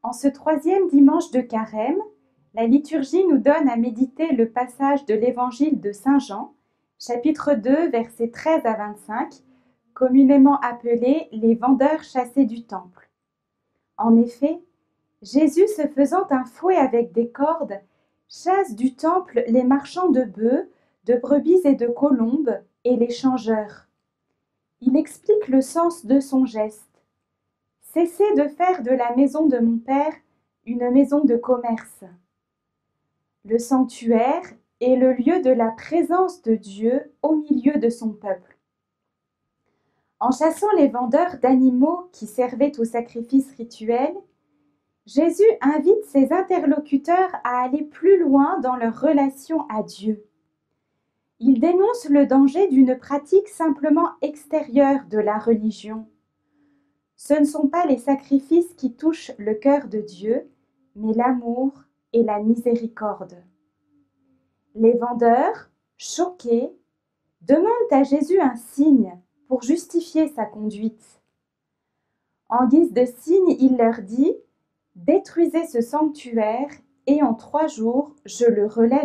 En ce troisième dimanche de Carême, la liturgie nous donne à méditer le passage de l'évangile de Saint Jean, chapitre 2, versets 13 à 25, communément appelés les vendeurs chassés du temple. En effet, Jésus, se faisant un fouet avec des cordes, chasse du temple les marchands de bœufs, de brebis et de colombes, et les changeurs. Il explique le sens de son geste. Cessez de faire de la maison de mon Père une maison de commerce. Le sanctuaire est le lieu de la présence de Dieu au milieu de son peuple. En chassant les vendeurs d'animaux qui servaient au sacrifice rituel, Jésus invite ses interlocuteurs à aller plus loin dans leur relation à Dieu. Il dénonce le danger d'une pratique simplement extérieure de la religion. Ce ne sont pas les sacrifices qui touchent le cœur de Dieu, mais l'amour et la miséricorde. Les vendeurs, choqués, demandent à Jésus un signe pour justifier sa conduite. En guise de signe, il leur dit « Détruisez ce sanctuaire et en 3 jours, je le relèverai. »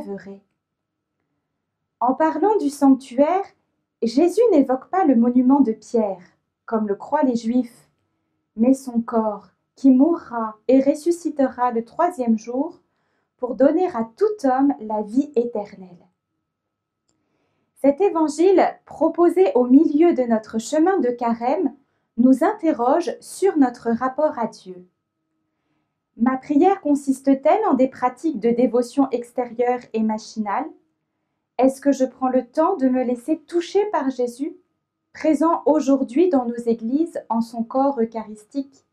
En parlant du sanctuaire, Jésus n'évoque pas le monument de pierre, comme le croient les Juifs, mais son corps qui mourra et ressuscitera le 3e jour pour donner à tout homme la vie éternelle. Cet évangile, proposé au milieu de notre chemin de Carême, nous interroge sur notre rapport à Dieu. Ma prière consiste-t-elle en des pratiques de dévotion extérieure et machinale? Est-ce que je prends le temps de me laisser toucher par Jésus, présent aujourd'hui dans nos églises en son corps eucharistique?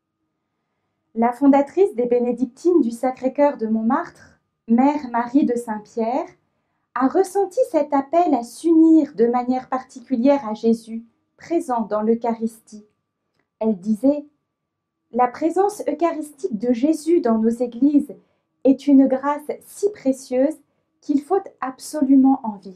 La fondatrice des Bénédictines du Sacré-Cœur de Montmartre, Mère Marie de Saint-Pierre, a ressenti cet appel à s'unir de manière particulière à Jésus, présent dans l'Eucharistie. Elle disait « La présence eucharistique de Jésus dans nos églises est une grâce si précieuse qu'il faut absolument en vivre. »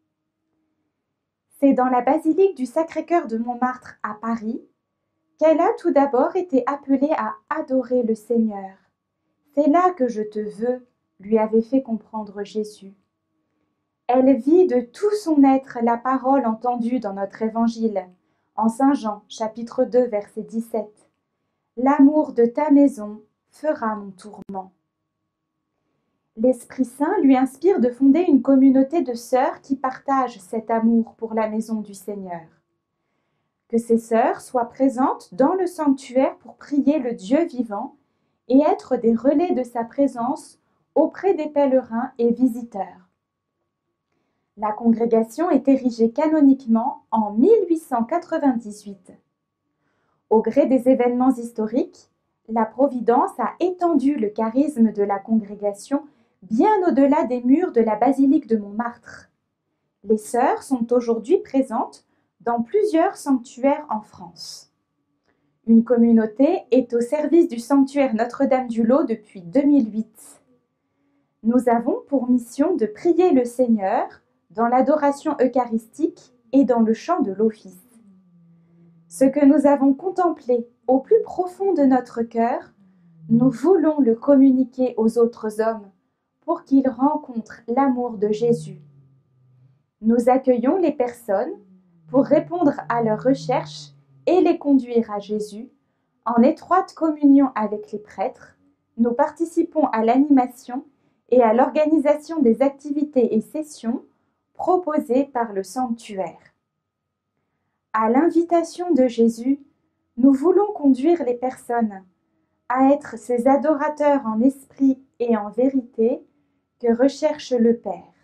C'est dans la basilique du Sacré-Cœur de Montmartre à Paris qu'elle a tout d'abord été appelée à adorer le Seigneur. « C'est là que je te veux », lui avait fait comprendre Jésus. Elle vit de tout son être la parole entendue dans notre évangile, en Saint Jean, chapitre 2, verset 17. « L'amour de ta maison fera mon tourment. » L'Esprit Saint lui inspire de fonder une communauté de sœurs qui partagent cet amour pour la maison du Seigneur. Que ces sœurs soient présentes dans le sanctuaire pour prier le Dieu vivant et être des relais de sa présence auprès des pèlerins et visiteurs. La congrégation est érigée canoniquement en 1898. Au gré des événements historiques, la Providence a étendu le charisme de la congrégation bien au-delà des murs de la basilique de Montmartre. Les sœurs sont aujourd'hui présentes dans plusieurs sanctuaires en France. Une communauté est au service du sanctuaire Notre-Dame-du-Lot depuis 2008. Nous avons pour mission de prier le Seigneur dans l'adoration eucharistique et dans le chant de l'office. Ce que nous avons contemplé au plus profond de notre cœur, nous voulons le communiquer aux autres hommes pour qu'ils rencontrent l'amour de Jésus. Nous accueillons les personnes pour répondre à leurs recherches et les conduire à Jésus. En étroite communion avec les prêtres, nous participons à l'animation et à l'organisation des activités et sessions proposées par le sanctuaire. À l'invitation de Jésus, nous voulons conduire les personnes à être ces adorateurs en esprit et en vérité que recherche le Père.